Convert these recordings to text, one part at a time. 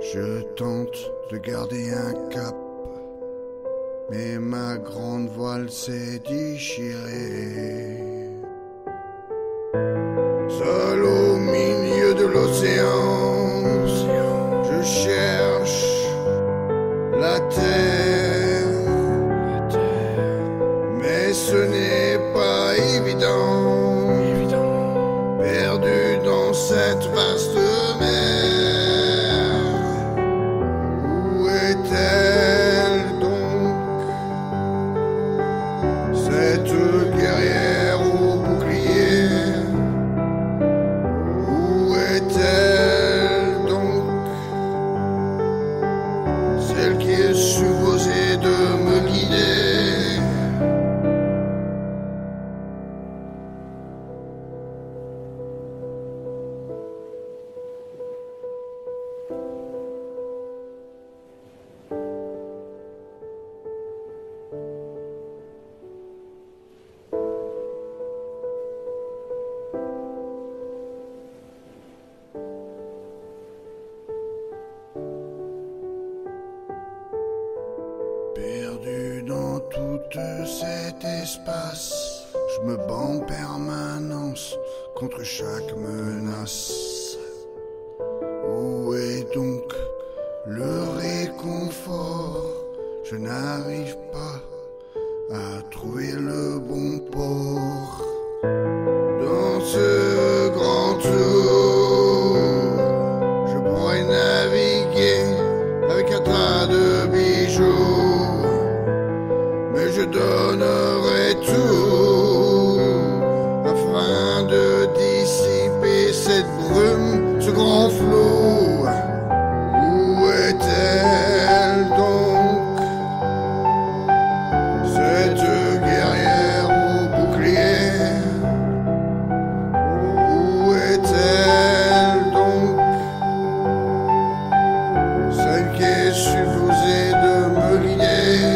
Je tente de garder un cap, mais ma grande voile s'est déchirée. Seul au milieu de l'océan, je cherche la terre, mais ce n'est pas évident, perdu dans cette vaste mer. Où est-elle donc, cette guerrière au bouclier? Où est-elle donc, celle qui est supposée de me guider? Perdu dans tout cet espace, je me bats en permanence contre chaque menace. Où est donc le réconfort? Je n'arrive pas à trouver le bon port. Dans ce grand tour, je pourrais naviguer avec un tas de bijoux, mais je donnerai tout afin de dissiper cette brume, ce grand flot. Où est-elle donc, cette guerrière au bouclier? Où est-elle donc, celle qui est supposée de me guider?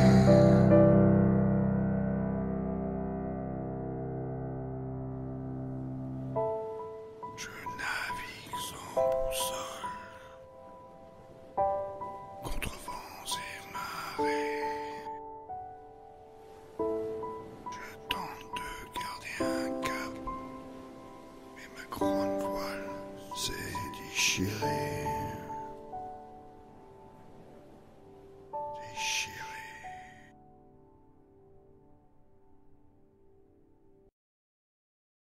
Je navigue sans boussole, contre vents et marées. Je tente de garder un cap, mais ma grande voile s'est déchirée.